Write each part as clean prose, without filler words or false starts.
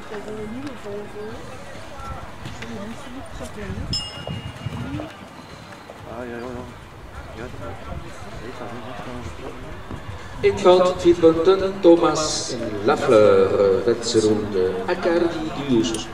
Invalt 4 punten, Thomas Lafleur, letzte Runde, Acardi Diuso.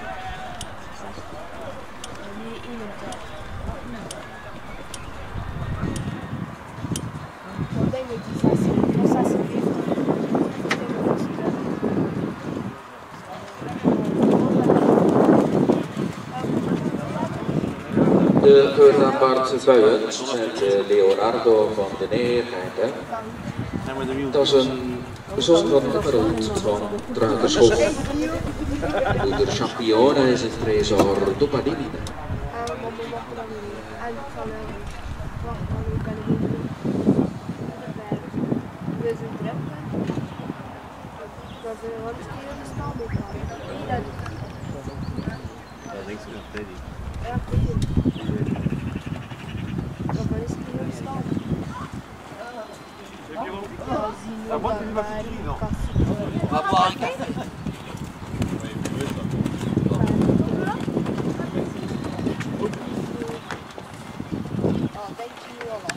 De beurt aan Bart Buijens met Leonardo van den Neer. Dat is een bijzondere nummerrond van Druikershof. Moeder Champione is het Tresor Dopadini. Va boire un café. Oh, thank you.